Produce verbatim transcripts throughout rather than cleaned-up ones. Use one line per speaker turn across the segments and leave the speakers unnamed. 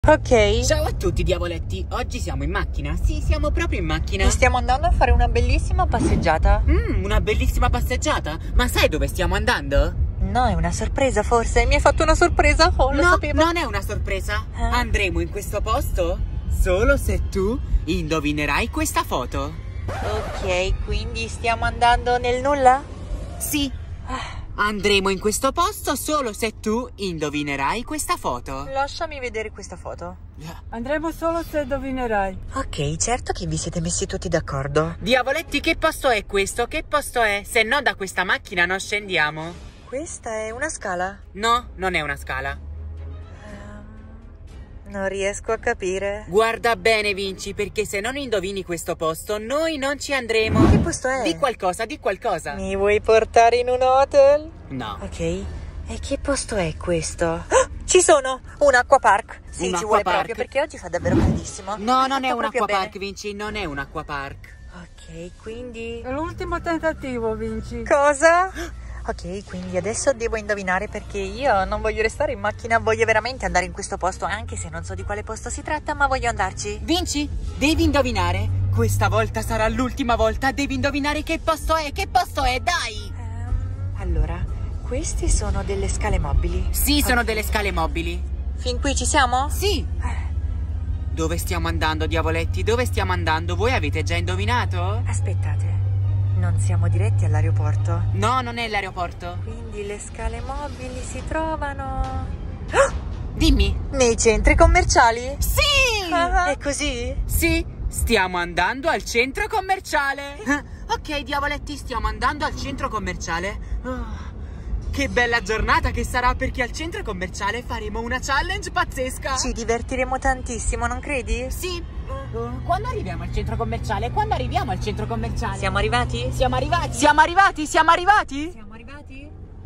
Ok.
Ciao a tutti diavoletti, oggi siamo in macchina? Sì, siamo proprio in macchina.
E stiamo andando a fare una bellissima passeggiata.
Mmm, una bellissima passeggiata? Ma sai dove stiamo andando?
No, è una sorpresa forse. Mi hai fatto una sorpresa? Oh, lo
no,
sapevo.
non è una sorpresa.
Eh?
Andremo in questo posto solo se tu indovinerai questa foto.
Ok, quindi stiamo andando nel nulla?
Sì. Andremo in questo posto solo se tu indovinerai questa foto.
Lasciami vedere questa foto.
Andremo solo se indovinerai.
Ok, certo che vi siete messi tutti d'accordo.
Diavoletti, che posto è questo? Che posto è? Se no da questa macchina non scendiamo.
Questa è una scala?
No, non è una scala.
Um, non riesco a capire.
Guarda bene, Vinci, perché se non indovini questo posto, noi non ci andremo.
Che posto è?
Di qualcosa, di qualcosa.
Mi vuoi portare in un hotel?
No.
Ok. E che posto è questo? Oh, ci sono! Un acquapark. Sì,
Un
ci vuole
acquapark.
proprio perché oggi fa davvero caldissimo.
No, non è
Fatto
un
proprio
acquapark,
bene.
Vinci, non è un acquapark.
Ok, quindi...
È l'ultimo tentativo, Vinci.
Cosa? Ok, quindi adesso devo indovinare perché io non voglio restare in macchina, voglio veramente andare in questo posto, anche se non so di quale posto si tratta, ma voglio andarci.
Vinci, devi indovinare. Questa volta sarà l'ultima volta, devi indovinare che posto è, che posto è, dai!
Um, allora, queste sono delle scale mobili.
Sì, sono delle scale mobili.
Fin qui ci siamo?
Sì. Dove stiamo andando, diavoletti? Dove stiamo andando? Voi avete già indovinato?
Aspettate, non siamo diretti all'aeroporto.
No, non è l'aeroporto.
Quindi le scale mobili si trovano... Oh!
Dimmi.
Nei centri commerciali?
Sì!
Ah, è così?
Sì, stiamo andando al centro commerciale. Ok, diavoletti, stiamo andando al centro commerciale. Oh, che bella giornata che sarà, perché al centro commerciale faremo una challenge pazzesca.
Ci divertiremo tantissimo, non credi?
Sì. Quando arriviamo al centro commerciale? Quando arriviamo al centro commerciale?
Siamo arrivati?
Siamo arrivati? Siamo arrivati? Siamo arrivati?
Siamo arrivati?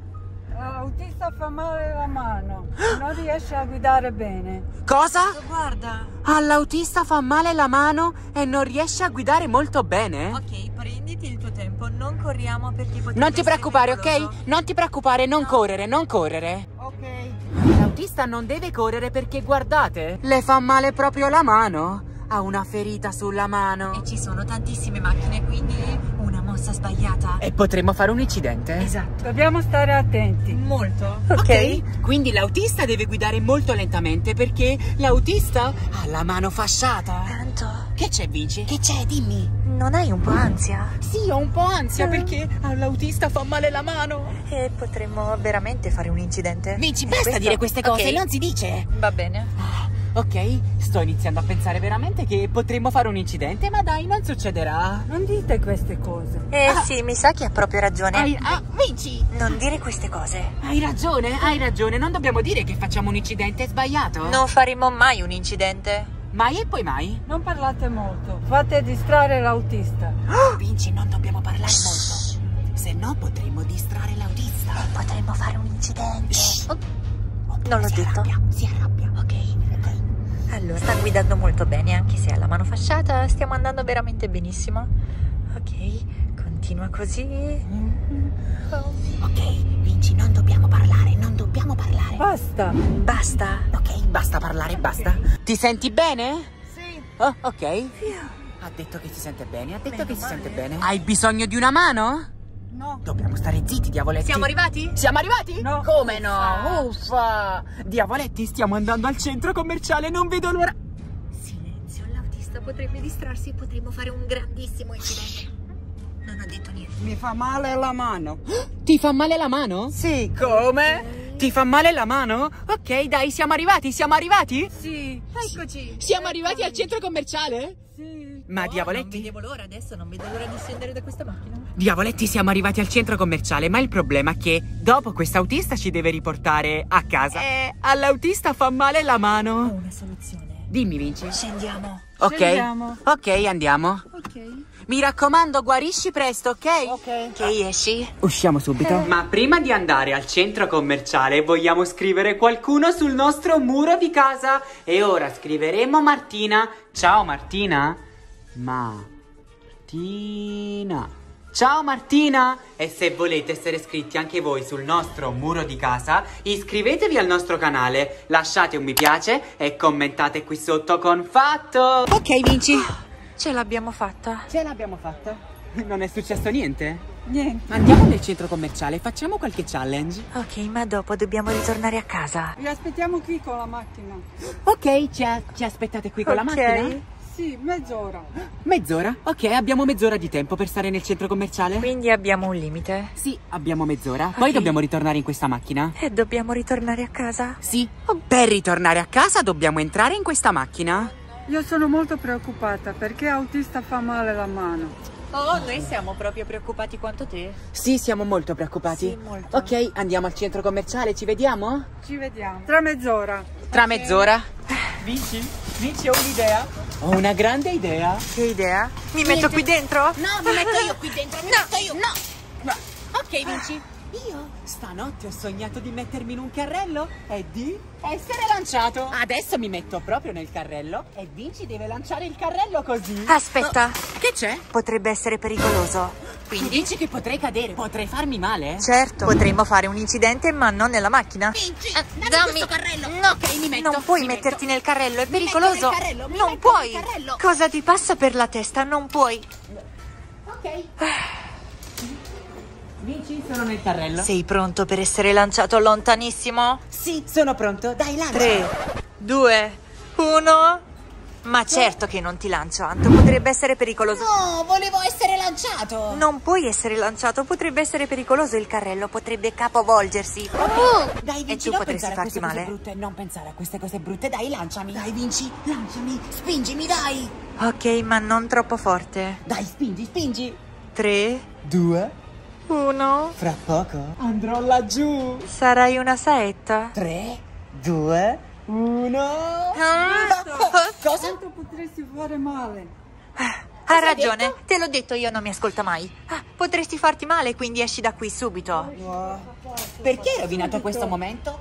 L'autista fa male la mano. Non riesce a guidare bene.
Cosa?
Guarda.
All'autista fa male la mano e non riesce a guidare molto bene?
Ok, prenditi il tuo tempo, non corriamo perché potrebbe
Non ti
essere
preoccupare,
pericoloso.
ok? Non ti preoccupare, non
No.
correre, non correre.
Ok.
L'autista non deve correre perché, guardate, le fa male proprio la mano. Ha una ferita sulla mano.
E ci sono tantissime macchine, quindi una mossa sbagliata.
E potremmo fare un incidente.
Esatto.
Dobbiamo stare attenti.
Molto.
Ok, quindi l'autista deve guidare molto lentamente perché l'autista ha la mano fasciata.
Tanto.
Che c'è, Vinci? Che c'è? Dimmi.
Non hai un po' ansia?
Sì, ho un po' ansia perché all'autista fa male la mano.
E potremmo veramente fare un incidente.
Vinci,
E
basta
questo-
dire queste cose,
Ok.
non si dice.
Va bene.
Ok, sto iniziando a pensare veramente che potremmo fare un incidente, ma dai, non succederà.
Non dite queste cose.
Eh
Ah.
sì, mi sa che ha proprio ragione.
Hai, ah, Vinci,
Non dire queste cose.
hai ragione, hai ragione. Non dobbiamo dire che facciamo un incidente, è sbagliato.
Non faremo mai un incidente.
Mai e poi mai.
Non parlate molto. Fate distrarre l'autista.
Vinci, non dobbiamo parlare molto. Se no potremmo distrarre l'autista.
Potremmo fare un incidente.
Shh.
Oh,
Oppure
non l'ho
si
detto.
arrabbia, si arrabbia.
Ok. Allora, sta guidando molto bene, anche se ha la mano fasciata, stiamo andando veramente benissimo. Ok, continua così. Oh.
Ok, Vinci, non dobbiamo parlare, non dobbiamo parlare.
Basta.
Basta.
Ok, basta parlare, basta. Ti senti bene?
Sì.
Oh, ok. Ha detto che si sente bene, ha detto
Meno
che si
male.
sente bene. Hai bisogno di una mano?
No.
Dobbiamo stare zitti, diavoletti.
Siamo arrivati?
Siamo arrivati?
No.
Come no? Uffa! Diavoletti, stiamo andando al centro commerciale, non vedo l'ora.
Silenzio, l'autista potrebbe distrarsi e potremmo fare un grandissimo incidente. Non ha detto niente.
Mi fa male la mano.
Ti fa male la mano?
Sì.
Come? Ti fa male la mano? Ok, dai, siamo arrivati, siamo arrivati?
Sì.
Eccoci.
Siamo arrivati al centro commerciale?
Sì.
Ma
Oh, Non
diavoletti?
vedevo l'ora adesso, non vedo l'ora di scendere da questa macchina.
Diavoletti, siamo arrivati al centro commerciale, ma il problema è che dopo quest'autista ci deve riportare a casa. E all'autista fa male la
Ho
mano.
una soluzione.
Dimmi, Vinci.
Scendiamo.
Ok.
Scendiamo.
Ok, andiamo.
Ok.
Mi raccomando, guarisci presto, ok?
Ok.
Che esci?
Usciamo subito. Ma prima di andare al centro commerciale vogliamo scrivere qualcuno sul nostro muro di casa. E ora scriveremo Martina. Ciao Martina. Martina. Ciao Martina! E se volete essere iscritti anche voi sul nostro muro di casa, iscrivetevi al nostro canale, lasciate un mi piace e commentate qui sotto con fatto! Ok Vinci!
Ce l'abbiamo fatta.
Ce l'abbiamo fatta? Non è successo niente?
Niente.
Andiamo nel centro commerciale, facciamo qualche challenge.
Ok, ma dopo dobbiamo ritornare a casa.
Vi aspettiamo qui con la macchina.
Ok, ci, ci aspettate qui con la
Ok.
macchina?
Sì, mezz'ora.
Mezz'ora? Ok, abbiamo mezz'ora di tempo per stare nel centro commerciale?
Quindi abbiamo un limite.
Sì, abbiamo mezz'ora. Poi
Ok.
dobbiamo ritornare in questa macchina?
E dobbiamo ritornare a casa?
Sì. Per ritornare a casa dobbiamo entrare in questa macchina?
Io sono molto preoccupata perché autista fa male la mano.
Oh, noi siamo proprio preoccupati quanto te.
Sì, siamo molto preoccupati.
Sì, molto.
Ok, andiamo al centro commerciale, ci vediamo?
Ci vediamo. Tra mezz'ora.
Tra mezz'ora? Vinci? Vinci, ho un'idea. Ho una grande idea.
Che idea? Mi metto qui dentro?
No, mi metto io qui dentro, mi metto io. No. Ok, Vinci. Io stanotte ho sognato di mettermi in un carrello e di essere lanciato. Adesso mi metto proprio nel carrello e Vinci deve lanciare il carrello così.
Aspetta,
Che c'è?
potrebbe essere pericoloso.
Quindi dici che potrei cadere, potrei farmi male?
Certo, potremmo fare un incidente, ma non nella macchina.
Vinci,
Eh,
dammi
dammi-
questo carrello.
No,
Ok, mi metto.
non puoi
mi
metterti
metto.
nel carrello, è
Mi metto
pericoloso.
nel carrello, mi
non
metto
puoi.
nel carrello.
Cosa ti passa per la testa? Non puoi.
Ok. Vinci, sono nel carrello.
Sei pronto per essere lanciato lontanissimo?
Sì, sono pronto. Dai, lancia.
tre, due, uno. Ma certo che non ti lancio, Anto, potrebbe essere pericoloso.
No, volevo essere lanciato.
Non puoi essere lanciato, potrebbe essere pericoloso il carrello, potrebbe capovolgersi.
Dai, Vinci,
E tu
non
potresti
pensare a
farti
queste cose
male?
brutte, non pensare a queste cose brutte. Dai, lanciami. Dai, Vinci, lanciami. Spingimi, dai.
Ok, ma non troppo forte.
Dai, spingi, spingi.
tre,
Due.
uno.
Fra poco andrò laggiù.
Sarai una saetta?
Tre, due, uno. Cosa?
Tanto potresti fare male.
Ha ragione, te l'ho detto, io non mi ascolta mai. Ah, potresti farti male, quindi esci da qui subito.
Perché hai rovinato questo momento?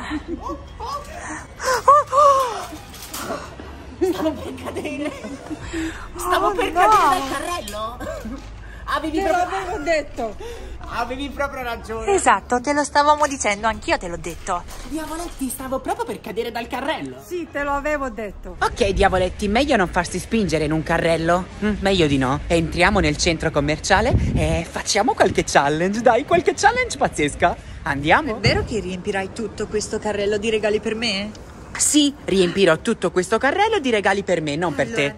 Stavo per cadere. Stavo per
no.
cadere dal carrello. Avevi
Te
proprio,
l'avevo detto.
avevi proprio ragione.
Esatto, te lo stavamo dicendo, anch'io te l'ho detto.
Diavoletti, stavo proprio per cadere dal carrello.
Sì, te lo avevo detto.
Ok, diavoletti, meglio non farsi spingere in un carrello. Mm, meglio di no. Entriamo nel centro commerciale e facciamo qualche challenge. Dai, qualche challenge pazzesca. Andiamo?
Vero che riempirai tutto questo carrello di regali per me?
Sì, riempirò tutto questo carrello di regali per me, non per te.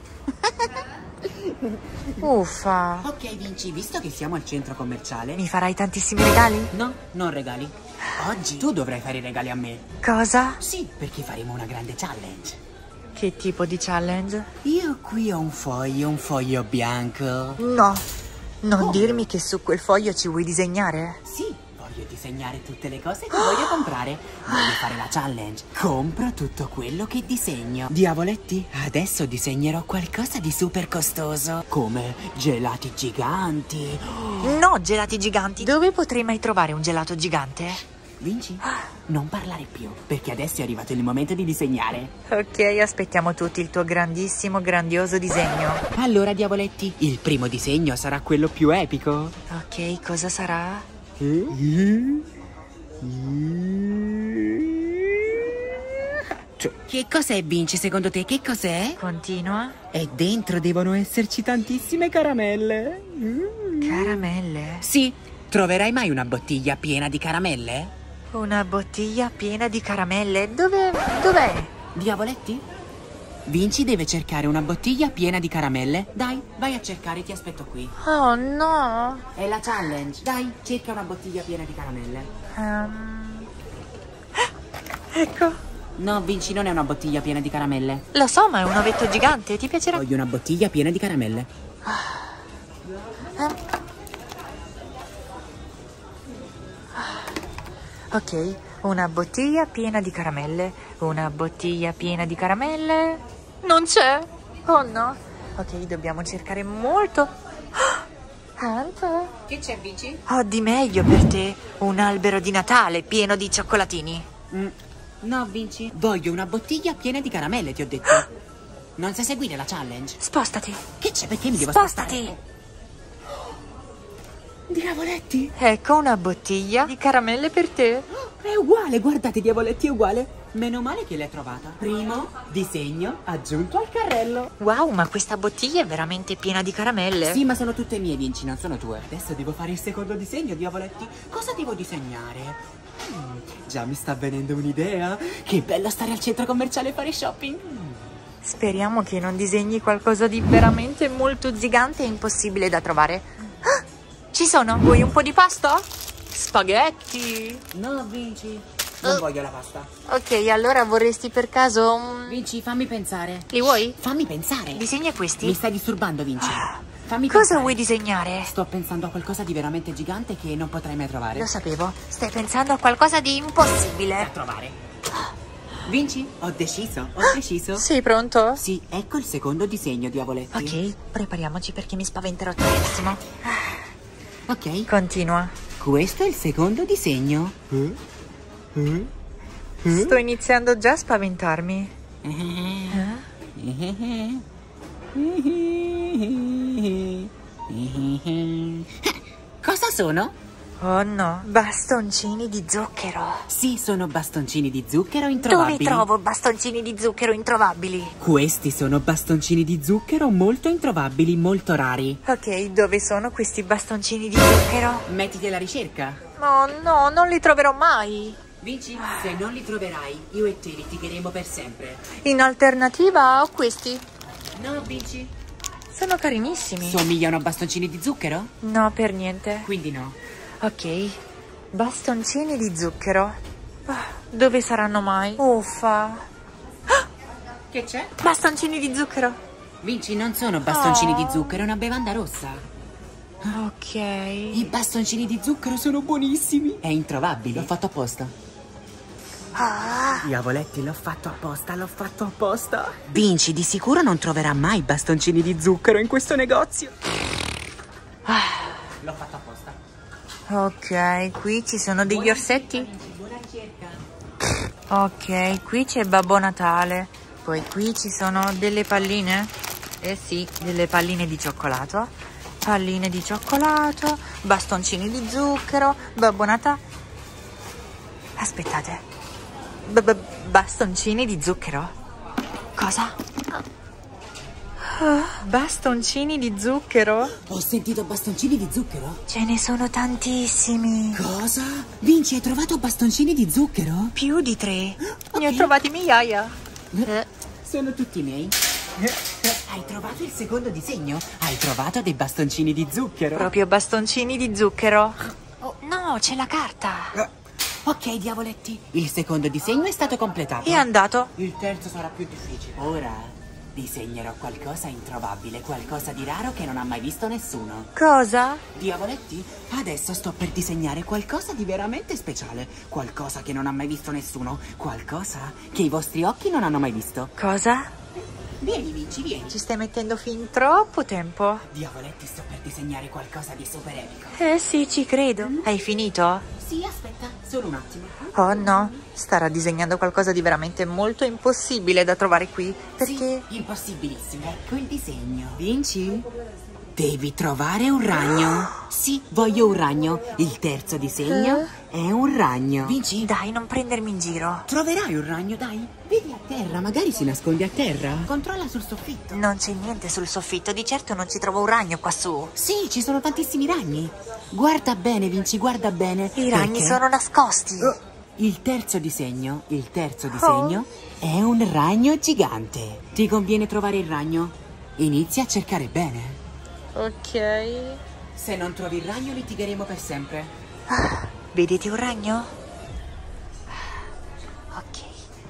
Uffa.
Ok, Vinci, visto che siamo al centro commerciale.
Mi farai tantissimi regali?
No, non regali. Oggi tu dovrai fare i regali a me.
Cosa?
Sì, perché faremo una grande challenge.
Che tipo di challenge?
Io qui ho un foglio, un foglio bianco.
No, non
Oh.
dirmi che su quel foglio ci vuoi disegnare.
Sì, voglio disegnare tutte le cose che voglio comprare. Voglio fare la challenge. Compro tutto quello che disegno. Diavoletti, adesso disegnerò qualcosa di super costoso. Come gelati giganti.
No, gelati giganti. Dove potrei mai trovare un gelato gigante?
Vinci? Non parlare più, perché adesso è arrivato il momento di disegnare.
Ok, aspettiamo tutti il tuo grandissimo, grandioso disegno.
Allora, diavoletti, il primo disegno sarà quello più epico.
Ok, cosa sarà?
Cioè, che cos'è, Vinci, secondo te? Che cos'è?
Continua.
E dentro devono esserci tantissime caramelle.
Caramelle.
Sì, troverai mai una bottiglia piena di caramelle?
Una bottiglia piena di caramelle. Dove... dov'è?
Diavoletti? Vinci deve cercare una bottiglia piena di caramelle. Dai, vai a cercare, ti aspetto qui.
Oh no.
È la challenge. Dai, cerca una bottiglia piena di caramelle.
Um... Ecco.
No, Vinci, non è una bottiglia piena di caramelle.
Lo so, ma è un ovetto gigante, ti piacerà?
Voglio una bottiglia piena di caramelle.
Ok, una bottiglia piena di caramelle. Una bottiglia piena di caramelle. Non c'è? Oh no. Ok, dobbiamo cercare molto. Anto?
Che c'è, Vinci?
Ho di meglio per te. Un albero di Natale pieno di cioccolatini.
Mm. No, Vinci. Voglio una bottiglia piena di caramelle, ti ho detto. Non sai seguire la challenge?
Spostati.
Che c'è? Perché mi devo
Spostati.
spostare? Diavoletti!
Ecco una bottiglia di caramelle per te.
È uguale, guardate, Diavoletti, è uguale. Meno male che l'hai trovata. Primo disegno aggiunto al carrello.
Wow, ma questa bottiglia è veramente piena di caramelle.
Sì, ma sono tutte mie, Vinci, non sono tue. Adesso devo fare il secondo disegno, Diavoletti. Cosa devo disegnare? Hmm, già mi sta venendo un'idea. Che bello stare al centro commerciale e fare shopping.
Speriamo che non disegni qualcosa di veramente molto gigante e impossibile da trovare. Ah, ci sono. Vuoi un po' di pasta? Spaghetti.
No, Vinci, non
Uh.
voglio la pasta.
Ok, allora vorresti per caso un...
Vinci, fammi pensare.
Li vuoi?
Fammi pensare.
Disegna questi.
Mi stai disturbando, Vinci. Fammi
Cosa
pensare.
vuoi disegnare?
Sto pensando a qualcosa di veramente gigante che non potrai mai trovare.
Lo sapevo. Stai pensando a qualcosa di
Da
impossibile.
trovare. Vinci, ho deciso, ho deciso.
Sei pronto?
Sì, ecco il secondo disegno, Diavoletti.
Ok, prepariamoci perché mi spaventerò tantissimo.
Ok,
Continua.
questo è il secondo disegno.
Sto iniziando già a spaventarmi.
Cosa sono?
Oh no, bastoncini di zucchero.
Sì, sono bastoncini di zucchero
Dove
introvabili.
trovo bastoncini di zucchero introvabili?
Questi sono bastoncini di zucchero molto introvabili, molto rari.
Ok, dove sono questi bastoncini di zucchero?
Mettiti alla ricerca.
Oh no, non li troverò mai.
Vinci, se non li troverai, io e te litigheremo per sempre.
In alternativa ho questi.
No, Vinci.
Sono carinissimi.
Somigliano a bastoncini di zucchero?
No, per niente.
Quindi no.
Ok, bastoncini di zucchero. Ah, dove saranno mai? Uffa.
Che c'è?
Bastoncini di zucchero.
Vinci, non sono bastoncini
Oh.
di zucchero, è una bevanda rossa.
Ok.
I bastoncini di zucchero sono buonissimi. È introvabile. L'ho fatto apposta.
Ah,
Diavoletti, l'ho fatto apposta, l'ho fatto apposta. Vinci, di sicuro non troverà mai bastoncini di zucchero in questo negozio. L'ho fatto apposta.
ok, qui ci sono degli orsetti.
Buona ricerca.
Ok, qui c'è Babbo Natale. Poi qui ci sono delle palline. Eh sì, delle palline di cioccolato. Palline di cioccolato, bastoncini di zucchero, Babbo Natale. Aspettate. B- b- bastoncini di zucchero? Cosa? Ah, bastoncini di zucchero?
Ho sentito bastoncini di zucchero?
Ce ne sono tantissimi.
Cosa? Vinci, hai trovato bastoncini di zucchero?
Più di tre.
Ok.
Ne ho trovati migliaia. Eh,
Sono tutti miei. Hai trovato il secondo disegno? Hai trovato dei bastoncini di zucchero?
proprio bastoncini di zucchero. Oh, no, c'è la carta.
Ok, diavoletti. Il secondo disegno è stato completato.
È andato.
Il terzo sarà più difficile. Ora disegnerò qualcosa introvabile, qualcosa di raro che non ha mai visto nessuno.
Cosa?
Diavoletti, adesso sto per disegnare qualcosa di veramente speciale. Qualcosa che non ha mai visto nessuno. Qualcosa che i vostri occhi non hanno mai visto.
Cosa?
Vieni, Vinci, vieni.
Ci stai mettendo fin troppo tempo.
Diavoletti, sto per disegnare qualcosa di super epico.
Eh sì, ci credo. Hai finito?
Sì, aspetta, solo un attimo.
Oh no, starà disegnando qualcosa di veramente molto impossibile da trovare qui. Perché?
Sì, impossibilissimo. Ecco il disegno. Vinci? Devi trovare un ragno. Sì, voglio un ragno. Il terzo disegno è un ragno. Vinci?
Dai, non prendermi in giro.
Troverai un ragno, dai. Vedi a terra, magari si nasconde a terra. Controlla sul soffitto.
Non c'è niente sul soffitto, di certo non ci trovo un ragno qua su.
Sì, ci sono tantissimi ragni. Guarda bene, Vinci, guarda bene.
I ragni
perché
sono nascosti.
Il terzo disegno, il terzo disegno è un ragno gigante. Ti conviene trovare il ragno? Inizia a cercare bene.
Ok.
Se non trovi il ragno litigheremo per sempre.
Ah, vedete un ragno? Ok.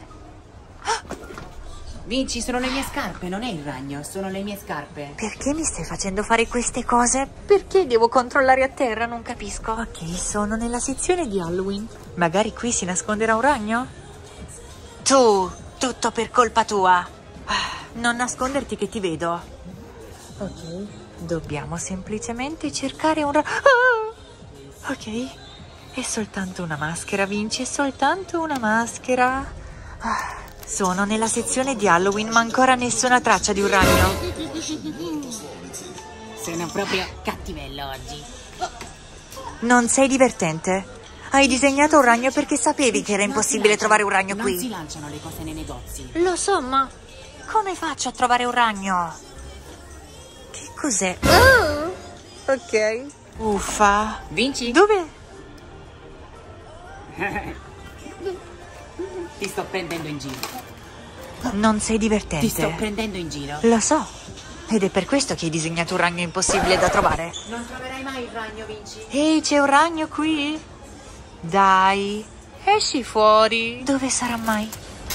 Vinci, sono le mie scarpe, non è il ragno, sono le mie scarpe.
Perché mi stai facendo fare queste cose? Perché devo controllare a terra? Non capisco. Ok, sono nella sezione di Halloween. Magari qui si nasconderà un ragno? Tu, tutto per colpa tua. Ah, non nasconderti che ti vedo. Ok, dobbiamo semplicemente cercare un ragno. Ah! Ok, è soltanto una maschera, Vinci, è soltanto una maschera. Ah. Sono nella sezione di Halloween, ma ancora nessuna traccia di un ragno.
Sono proprio cattivello oggi.
Non sei divertente? Hai disegnato un ragno perché sapevi che era impossibile trovare un ragno qui.
Non si lanciano le cose nei negozi.
Lo so, ma come faccio a trovare un ragno? Che cos'è? Oh, ok. Uffa.
Vinci?
Dove?
Ti sto prendendo in giro.
Non sei divertente.
Ti sto prendendo in giro.
Lo so. Ed è per questo che hai disegnato un ragno impossibile da trovare.
Non troverai mai il ragno, Vinci.
Ehi, c'è un ragno qui? Dai, esci fuori. Dove sarà mai?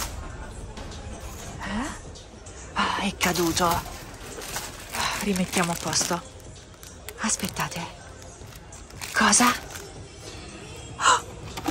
Eh? Ah, è caduto. Rimettiamo a posto. Aspettate. Cosa? Oh!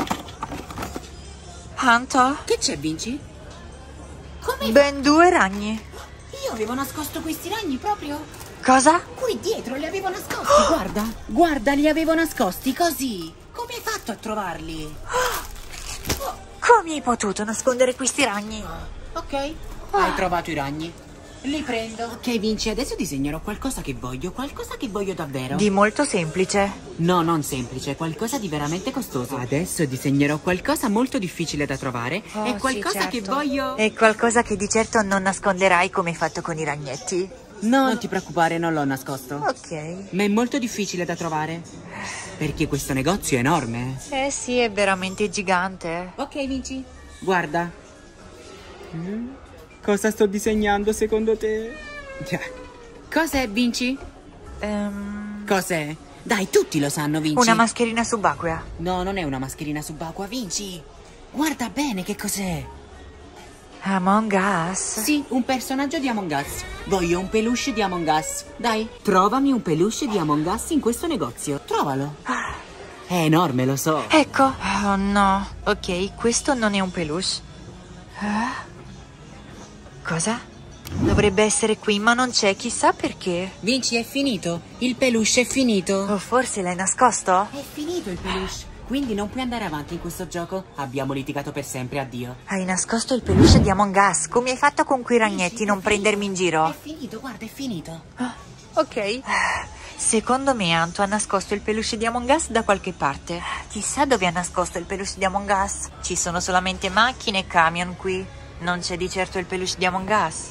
Anto?
Che c'è, Vinci? Come?
Ben due ragni.
Io avevo nascosto questi ragni proprio
Cosa?
qui dietro, li avevo nascosti, guarda. Guarda, li avevo nascosti così. Come hai fatto a trovarli?
Come hai potuto nascondere questi ragni?
Ok, hai trovato i ragni. Li prendo. Ok, Vinci, adesso disegnerò qualcosa che voglio, qualcosa che voglio davvero.
Di molto semplice.
No, non semplice, qualcosa di veramente costoso. Adesso disegnerò qualcosa molto difficile da trovare.
Oh,
È qualcosa
sì,
che
certo.
voglio...
È qualcosa che di certo non nasconderai come hai fatto con i ragnetti.
No, non ti preoccupare, non l'ho nascosto.
Ok.
Ma è molto difficile da trovare. Perché questo negozio è enorme.
Eh sì, è veramente gigante.
Ok, Vinci. Guarda. Mm? Cosa sto disegnando secondo te? Cos'è, Vinci?
Ehm,
Cos'è? Dai, tutti lo sanno, Vinci.
una mascherina subacquea.
No, non è una mascherina subacquea, Vinci. Guarda bene che cos'è.
Among Us?
Sì, un personaggio di Among Us. Voglio un peluche di Among Us. Dai, trovami un peluche di Among Us in questo negozio. Trovalo. È enorme, lo so.
Ecco. Oh no. Ok, questo non è un peluche. Eh? Cosa? Dovrebbe essere qui, ma non c'è, chissà perché.
Vinci, è finito. Il peluche è finito.
O forse l'hai nascosto?
È finito il peluche. Quindi non puoi andare avanti in questo gioco. Abbiamo litigato per sempre, addio.
Hai nascosto il peluche di Among Us. Come hai fatto con quei ragnetti? Non prendermi in
È
giro.
finito, guarda, è finito.
Ah, ok. Secondo me Anto ha nascosto il peluche di Among Us da qualche parte. Chissà dove ha nascosto il peluche di Among Us. Ci sono solamente macchine e camion qui. Non c'è di certo il peluche di Among Us.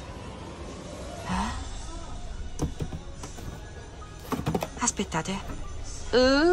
Eh? Aspettate. Uh.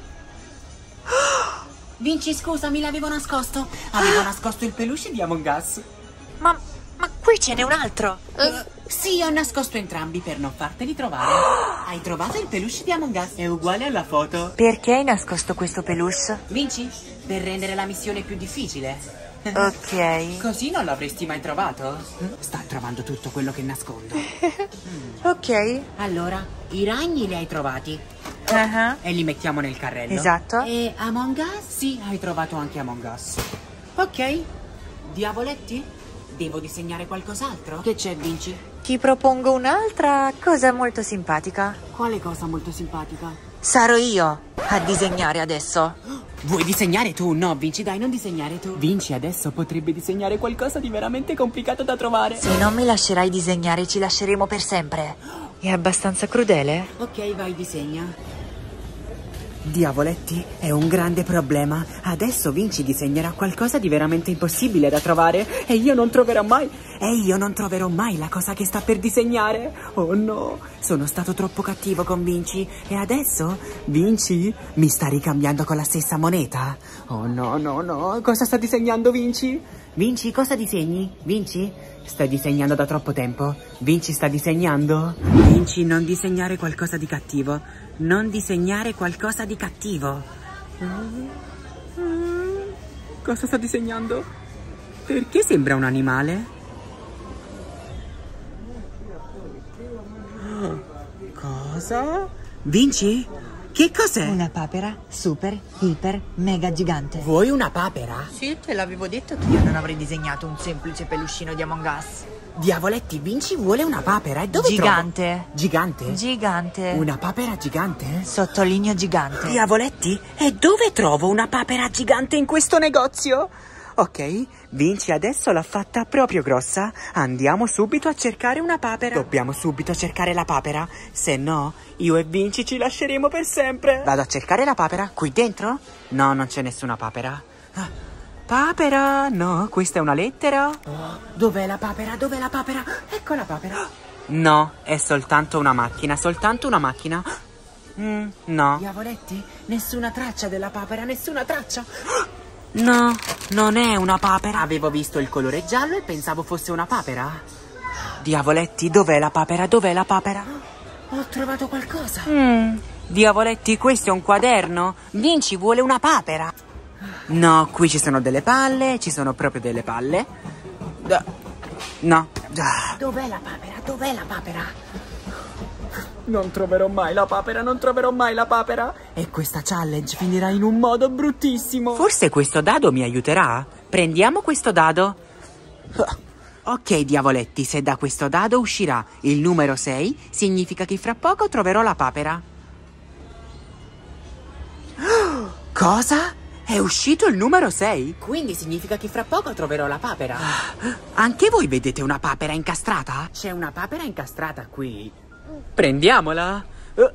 Vinci, scusami, l'avevo nascosto. Avevo nascosto il peluche di Among Us.
Ma, ma qui ce n'è un altro.
Uh, sì, ho nascosto entrambi per non farteli trovare. Hai trovato il peluche di Among Us? È uguale alla foto.
Perché hai nascosto questo peluche?
Vinci, per rendere la missione più difficile.
Ok.
Così non l'avresti mai trovato? Sta trovando tutto quello che nascondo.
Ok.
Allora, i ragni li hai trovati.
Uh-huh.
E li mettiamo nel carrello.
Esatto.
E Among Us? Sì, hai trovato anche Among Us. Ok. Diavoletti? Devo disegnare qualcos'altro? Che c'è, Vinci?
Ti propongo un'altra cosa molto simpatica.
Quale cosa molto simpatica?
Sarò io a disegnare adesso.
Vuoi disegnare tu? No, Vinci, dai, non disegnare tu. Vinci adesso potrebbe disegnare qualcosa di veramente complicato da trovare.
Se non mi lascerai disegnare, ci lasceremo per sempre. È abbastanza crudele.
Ok, vai, disegna. Diavoletti, è un grande problema. Adesso Vinci disegnerà qualcosa di veramente impossibile da trovare e io non troverò mai, e io non troverò mai la cosa che sta per disegnare. Oh no, sono stato troppo cattivo con Vinci e adesso Vinci mi sta ricambiando con la stessa moneta. Oh no, no, no, cosa sta disegnando Vinci? Vinci, cosa disegni? Vinci? Stai disegnando da troppo tempo? Vinci sta disegnando? Vinci, non disegnare qualcosa di cattivo. Non disegnare qualcosa di cattivo. Cosa sta disegnando? Perché sembra un animale? Cosa? Vinci? Che cos'è?
Una papera super, iper, mega gigante.
Vuoi una papera?
Sì, te l'avevo detto che io non avrei disegnato un semplice peluscino di Among Us.
Diavoletti, Vinci vuole una papera. E dove
Gigante.
trovo? Gigante?
Gigante.
Una papera gigante?
Sottolineo gigante.
Diavoletti, e dove trovo una papera gigante in questo negozio? Ok, Vinci adesso l'ha fatta proprio grossa. Andiamo subito a cercare una papera. Dobbiamo subito cercare la papera, se no io e Vinci ci lasceremo per sempre. Vado a cercare la papera. Qui dentro? No, non c'è nessuna papera. Ah, papera? No, questa è una lettera. Oh, dov'è la papera? Dov'è la papera? Ecco la papera. No, è soltanto una macchina, soltanto una macchina. Mm, no. Diavoletti, nessuna traccia della papera, nessuna traccia. No, non è una papera. Avevo visto il colore giallo e pensavo fosse una papera. Diavoletti, dov'è la papera? Dov'è la papera? Ho trovato qualcosa. Mm. Diavoletti, questo è un quaderno. Vinci vuole una papera. No, qui ci sono delle palle, ci sono proprio delle palle. No. Dov'è la papera? Dov'è la papera? Non troverò mai la papera, non troverò mai la papera. E questa challenge finirà in un modo bruttissimo. Forse questo dado mi aiuterà. Prendiamo questo dado. Ok, diavoletti, se da questo dado uscirà il numero sei, significa che fra poco troverò la papera. Cosa? È uscito il numero sei? Quindi significa che fra poco troverò la papera. Anche voi vedete una papera incastrata? C'è una papera incastrata qui. Prendiamola.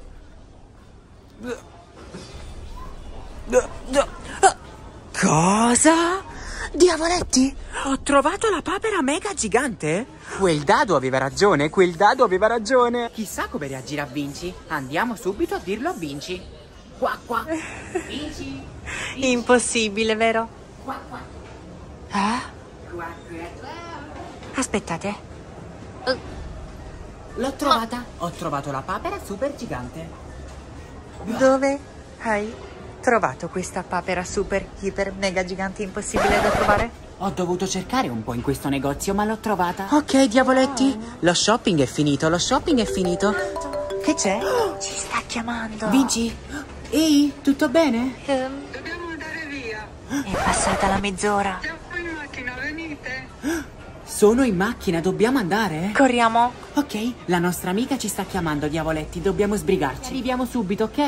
Cosa? Diavoletti, ho trovato la papera mega gigante. Quel dado aveva ragione, quel dado aveva ragione. Chissà come reagirà Vinci. Andiamo subito a dirlo a Vinci. Qua qua. Vinci. Vinci.
Impossibile, vero?
Qua qua.
Eh?
Qua qua.
Aspettate. Uh.
L'ho trovata. Oh. Ho trovato la papera super gigante.
Dove hai trovato questa papera super, iper, mega gigante impossibile da trovare?
Ho dovuto cercare un po' in questo negozio, ma l'ho trovata. Ok, diavoletti. Oh. Lo shopping è finito, lo shopping è finito.
Che c'è? Oh. Ci sta chiamando.
Vinci? Ehi, tutto bene?
Um,
Dobbiamo andare via.
è passata la mezz'ora.
Siamo in macchina, venite.
Sono in macchina, dobbiamo andare?
Corriamo.
Ok, la nostra amica ci sta chiamando, diavoletti, dobbiamo sbrigarci. Arriviamo subito, ok?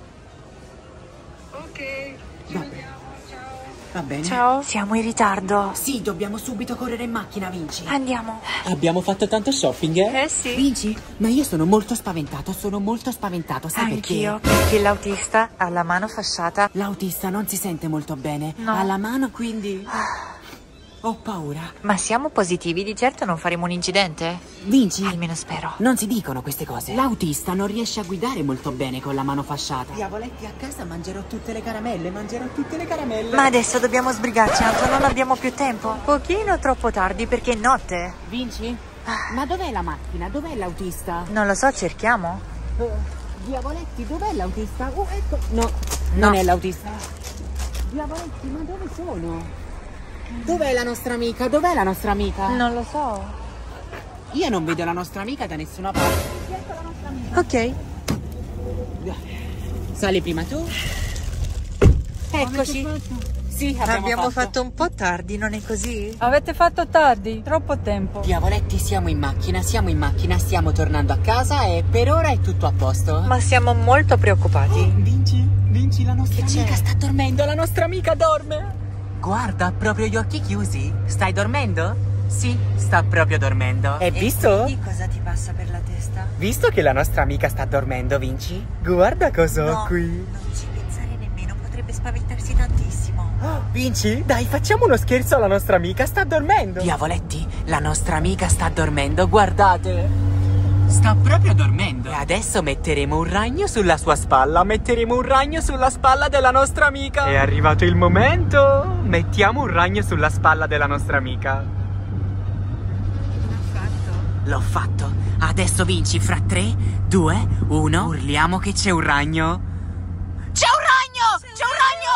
Ok, ci
Va
vediamo, ciao.
Va bene?
Ciao. Siamo in ritardo.
Sì, dobbiamo subito correre in macchina, Vinci.
Andiamo.
Abbiamo fatto tanto shopping, eh?
Eh sì.
Vinci, ma io sono molto spaventato, sono molto spaventato, sai
Anch'io,
perché?
perché l'autista ha la mano fasciata.
L'autista non si sente molto bene.
No.
Ha la mano, quindi... Ho paura.
Ma siamo positivi? Di certo non faremo un incidente?
Vinci?
Almeno spero.
Non si dicono queste cose. L'autista non riesce a guidare molto bene con la mano fasciata. Diavoletti, a casa mangerò tutte le caramelle, mangerò tutte le caramelle.
Ma adesso dobbiamo sbrigarci, Anto, non abbiamo più tempo. Pochino troppo tardi perché è notte.
Vinci? Ma dov'è la macchina? Dov'è l'autista?
Non lo so, cerchiamo.
Uh, diavoletti, dov'è l'autista? Oh, ecco. No,
No.
non è l'autista. Diavoletti, ma dove sono? Dov'è la nostra amica? Dov'è la nostra amica?
Non lo so.
Io non vedo la nostra amica da nessuna parte. Ecco la nostra amica.
Ok.
Sali prima tu.
Eccoci.
Sì, abbiamo,
Abbiamo
fatto.
fatto un po' tardi, non è così?
Avete fatto tardi, troppo tempo.
Diavoletti, siamo in macchina, siamo in macchina, stiamo tornando a casa e per ora è tutto a posto.
Ma siamo molto preoccupati.
Vinci, Vinci, la nostra
Che c'è?
amica sta dormendo, la nostra amica dorme. Guarda, ha proprio gli occhi chiusi. Stai dormendo? Sì, sta proprio dormendo. E visto?
Di cosa ti passa per la testa?
Visto che la nostra amica sta dormendo, Vinci? Guarda cosa ho
No,
qui.
non ci pensare nemmeno, potrebbe spaventarsi tantissimo.
Oh, Vinci, dai, facciamo uno scherzo alla nostra amica, sta dormendo. Diavoletti, la nostra amica sta dormendo, guardate. Sta proprio dormendo. E adesso metteremo un ragno sulla sua spalla. Metteremo un ragno sulla spalla della nostra amica. È arrivato il momento. Mettiamo un ragno sulla spalla della nostra amica.
L'ho fatto.
L'ho fatto. Adesso Vinci, fra tre, due, uno. Urliamo che c'è un ragno. C'è un ragno! C'è un ragno!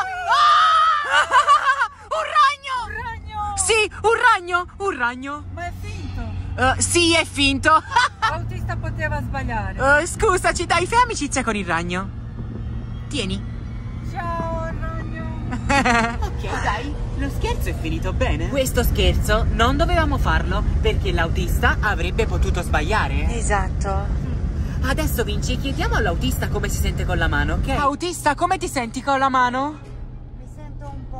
Ah! Un ragno!
Un ragno!
Sì, un ragno! Un ragno!
Ma è finto.
Uh, sì, è finto.
L'autista poteva sbagliare.
Uh, scusaci, dai, fai amicizia con il ragno. Tieni.
Ciao, ragno.
Ok, dai, lo scherzo è finito bene. Questo scherzo non dovevamo farlo perché l'autista avrebbe potuto sbagliare.
Esatto.
Adesso Vinci, chiediamo all'autista come si sente con la mano, ok? Autista, come ti senti con la mano?
Mi sento un po'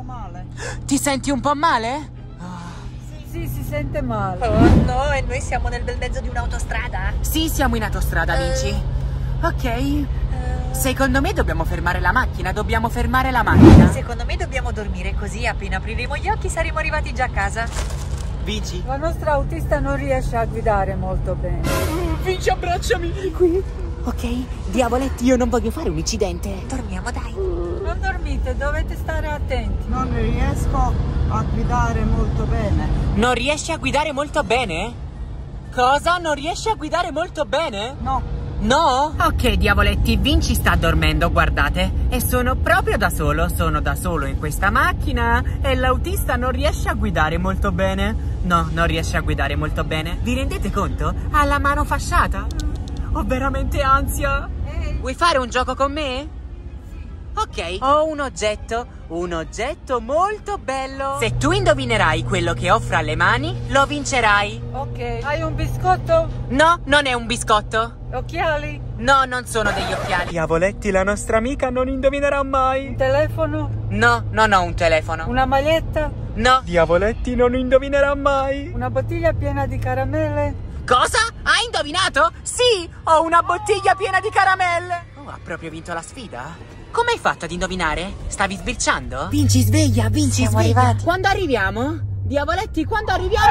male.
Ti senti un po' male?
Sì, si sente male.
Oh no, e noi siamo nel bel mezzo di un'autostrada?
Sì, siamo in autostrada, Vinci. Ok. Secondo me dobbiamo fermare la macchina, dobbiamo fermare la macchina.
Secondo me dobbiamo dormire, così appena apriremo gli occhi saremo arrivati già a casa.
Vinci.
La nostra autista non riesce a guidare molto bene.
Vinci, abbracciami. Qui. Ok, diavoletti, io non voglio fare un incidente.
Dormiamo, dai.
Non dormite, dovete stare attenti.
Non riesco a guidare molto bene.
Non riesci a guidare molto bene? Cosa? Non riesci a guidare molto bene?
No.
No? Ok, diavoletti, Vinci sta dormendo, guardate. E sono proprio da solo, sono da solo in questa macchina. E l'autista non riesce a guidare molto bene. No, non riesce a guidare molto bene. Vi rendete conto? Ha la mano fasciata. Ho veramente ansia.
Ehi.
Vuoi fare un gioco con me? Ok, ho un oggetto, un oggetto molto bello. Se tu indovinerai quello che ho fra le mani, lo vincerai.
Ok, hai un biscotto?
No, non è un biscotto.
Occhiali?
No, non sono degli occhiali. Diavoletti, la nostra amica non indovinerà mai.
Un telefono?
No, non ho un telefono.
Una maglietta?
No. Diavoletti, non indovinerà mai.
Una bottiglia piena di caramelle?
Cosa? Hai indovinato? Sì, ho una bottiglia piena di caramelle. Oh, ha proprio vinto la sfida? Come hai fatto ad indovinare? Stavi sbirciando? Vinci, sveglia, Vinci,
Siamo
sveglia.
arrivati.
Quando arriviamo? Diavoletti, quando arriviamo?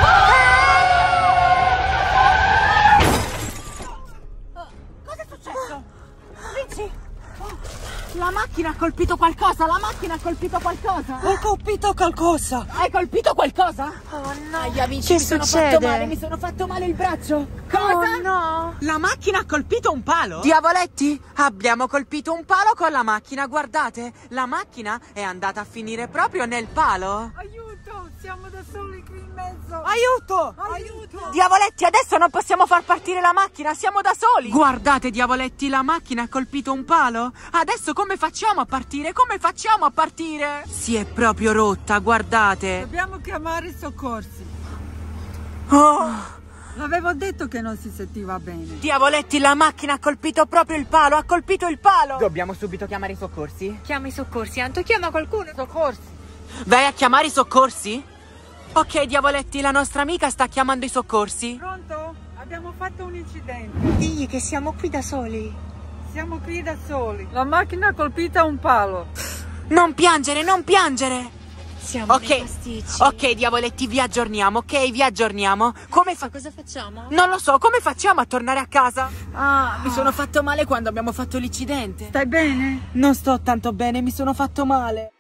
Cosa è successo? Vinci? La macchina ha colpito qualcosa, la macchina ha colpito qualcosa.
Ho colpito qualcosa.
Hai colpito qualcosa?
Oh no.
Aia, Vinci,
Che
mi sono
succede?
fatto male, mi sono fatto male il braccio. Cosa?
Oh no.
La macchina ha colpito un palo? Diavoletti, abbiamo colpito un palo con la macchina, guardate. La macchina è andata a finire proprio nel palo.
Aiuto, siamo da soli qui in mezzo.
Aiuto!
Aiuto!
Diavoletti, adesso non possiamo far partire la macchina, siamo da soli. Guardate, diavoletti, la macchina ha colpito un palo. Adesso come facciamo a partire? Come facciamo a partire? Si è proprio rotta, guardate.
Dobbiamo chiamare i soccorsi.
Oh!
L'avevo detto che non si sentiva bene.
Diavoletti, la macchina ha colpito proprio il palo, ha colpito il palo. Dobbiamo subito chiamare i soccorsi?
Chiama i soccorsi, Anto, chiama qualcuno.
Soccorsi.
Vai a chiamare i soccorsi? Ok, diavoletti, la nostra amica sta chiamando i soccorsi.
Pronto? Abbiamo fatto un incidente.
Digli che siamo qui da soli.
Siamo qui da soli. La macchina ha colpito un palo.
Non piangere, non piangere.
Siamo
Ok,
nei pasticci.
ok, diavoletti, vi aggiorniamo, ok? Vi aggiorniamo. Come fa...
Cosa facciamo?
Non lo so, come facciamo a tornare a casa?
Ah,
Mi sono fatto male quando abbiamo fatto l'incidente.
Stai bene?
Non sto tanto bene, mi sono fatto male.